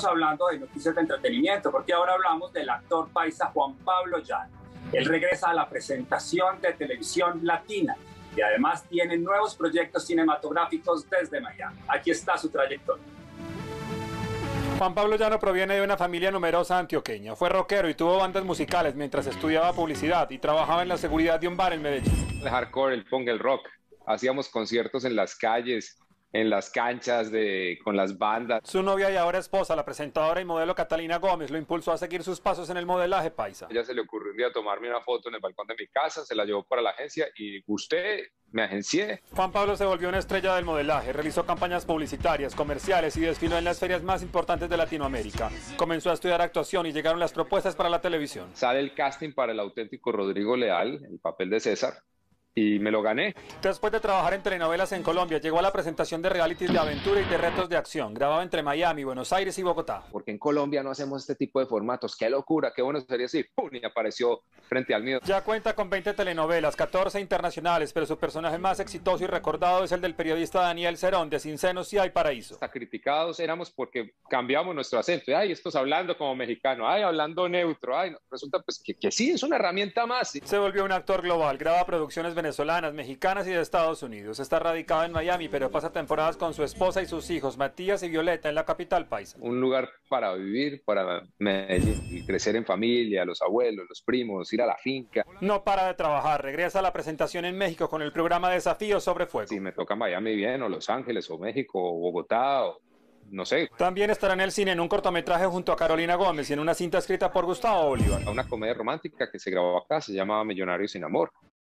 hablando de noticias de entretenimiento, porque ahora hablamos del actor paisa Juan Pablo Llano. Él regresa a la presentación de televisión latina y además tiene nuevos proyectos cinematográficos desde Miami. Aquí está su trayectoria. Juan Pablo Llano proviene de una familia numerosa antioqueña. Fue rockero y tuvo bandas musicales mientras estudiaba publicidad y trabajaba en la seguridad de un bar en Medellín. El hardcore, el punk, el rock. Hacíamos conciertos en las calles, en las canchas, con las bandas. Su novia y ahora esposa, la presentadora y modelo Catalina Gómez, lo impulsó a seguir sus pasos en el modelaje paisa. A ella se le ocurrió un día tomarme una foto en el balcón de mi casa, se la llevó para la agencia y gusté, me agencié. Juan Pablo se volvió una estrella del modelaje, realizó campañas publicitarias, comerciales y desfiló en las ferias más importantes de Latinoamérica. Comenzó a estudiar actuación y llegaron las propuestas para la televisión. Sale el casting para el auténtico Rodrigo Leal, el papel de César, y me lo gané. Después de trabajar en telenovelas en Colombia, llegó a la presentación de realities de aventura y de retos de acción. Grababa entre Miami, Buenos Aires y Bogotá. Porque en Colombia no hacemos este tipo de formatos. ¡Qué locura! ¡Qué bueno sería así! ¡Pum! Y apareció frente al mío. Ya cuenta con 20 telenovelas, 14 internacionales, pero su personaje más exitoso y recordado es el del periodista Daniel Cerón, de Sin Senos y Hay Paraíso. Hasta criticados éramos porque cambiamos nuestro acento. ¡Ay, estos hablando como mexicano! ¡Ay, hablando neutro! ¡Ay, no! Resulta pues que sí, es una herramienta más. Se volvió un actor global, graba producciones venezolanas, mexicanas y de Estados Unidos. Está radicado en Miami, pero pasa temporadas con su esposa y sus hijos, Matías y Violeta, en la capital paisa. Un lugar para vivir, para Medellín, y crecer en familia, los abuelos, los primos, ir a la finca. No para de trabajar, regresa a la presentación en México con el programa Desafíos sobre Fuego. Si me toca Miami bien, o Los Ángeles, o México, o Bogotá, o no sé. También estará en el cine en un cortometraje junto a Carolina Gómez y en una cinta escrita por Gustavo Bolívar. Una comedia romántica que se grabó acá, se llama Millonarios sin Amor.